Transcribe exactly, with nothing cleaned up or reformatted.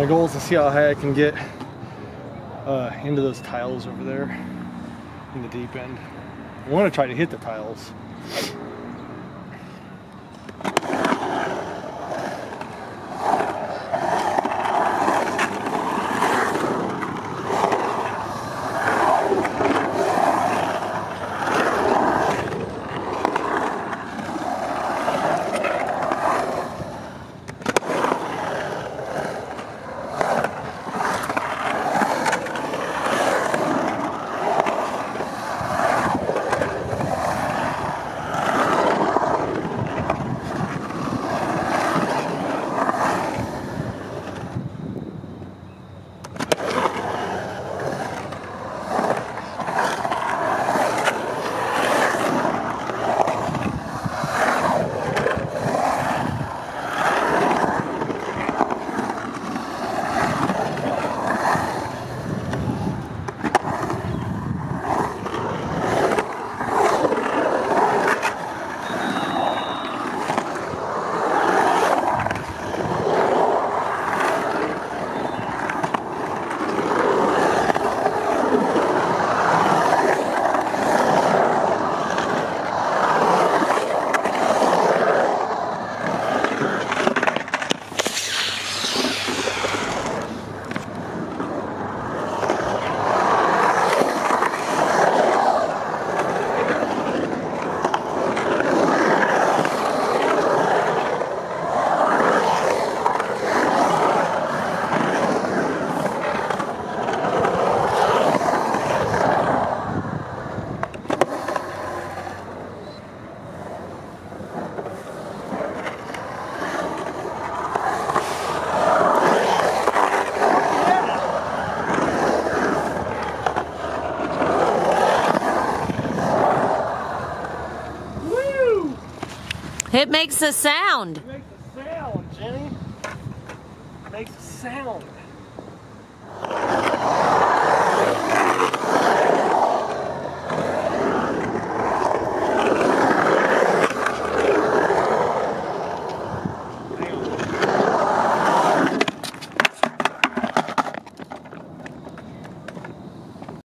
My goal is to see how high I can get uh, into those tiles over there in the deep end. I want to try to hit the tiles. It makes a sound. It makes a sound, Jenny. It makes a sound.